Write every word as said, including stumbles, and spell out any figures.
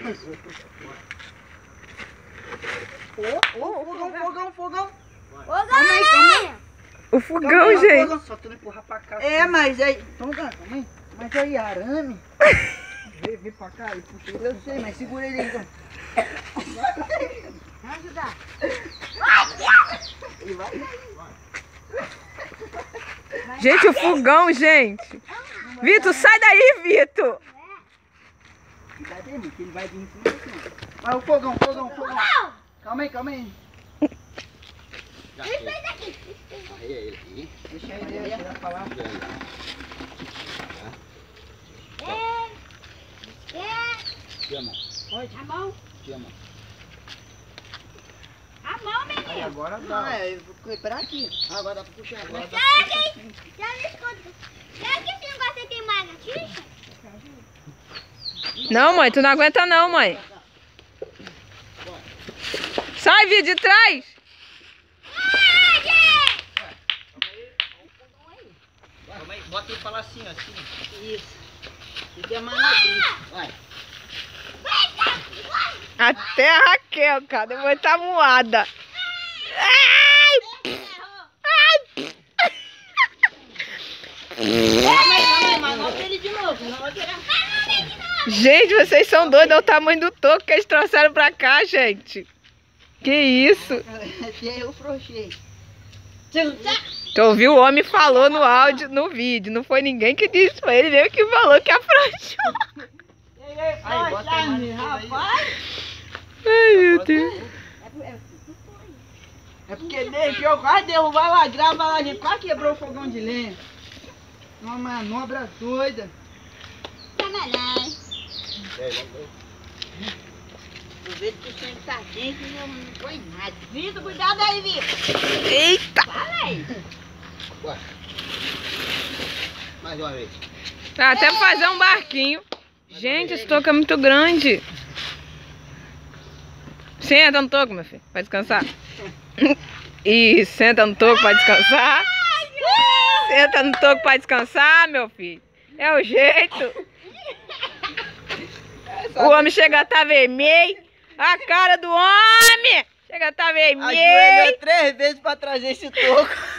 Ô, ô, fogão, fogão, fogão. Fogão, calma aí, calma aí. O fogão, gente. Fogão. Só tu não empurrar pra cá. É, mas aí... Então, calma aí. Mas aí, arame... Vem, vem pra cá e puxa ele. Eu sei, mas segura ele então. Vai ajudar. Ele vai. Gente, o fogão, gente. Vitor, sai daí, Vitor. Cuidado aí, mano, que ele vai vir em cima aqui. Vai o fogão, fogão, fogão. Calma aí, calma aí. Ele fez aqui. Aí, ele aqui. Deixa ele aí, deixa ele falar. Tira a mão. Pode. A mão. Tira a mão. A mão, Aí menino. agora dá. Ah, eu vou correr aqui. Agora dá pra puxar. Agora dá pra Será puxar. que... Já me escuta. Será que esse negócio tem mais na xixa? Não, mãe, tu não aguenta não, mãe. Sai, Vitor, de trás. Calma aí, bota ele pra lá assim, ó. Assim. Isso. Fica amarradinho. Vai. Até a Raquel, cara, depois tá moada. Ai! Ai! Calma aí, calma aí, mas anota ele de novo. Não vai tirar. Gente, vocês são doidos, olha o tamanho do toco que eles trouxeram pra cá, gente. Que isso? Esse aí eu frouxei. Tu ouviu? O homem falou no áudio, no vídeo. Não foi ninguém que disse, foi ele mesmo que falou que afrouxou. Aí, bota a mão, rapaz. Ai, meu Deus. É porque ele deixou quase derrubar lá, grava lá, gente quase quebrou o fogão de lenha. Uma manobra doida. Sacanagem. Eu vejo que o sangue tá quente e não, não põe nada. Vitor, cuidado aí, Vitor. Eita! Fala aí. Vai. Mais uma vez. Tá até pra fazer um barquinho. Gente, esse toco é muito grande. Senta no toco, meu filho, pra descansar. Isso, senta no toco pra descansar. Senta no toco pra descansar, meu filho. É o jeito. O homem chega a tá vermelho. A cara do homem chega a tá Ajoelhou vermelho. três vezes pra trazer esse toco.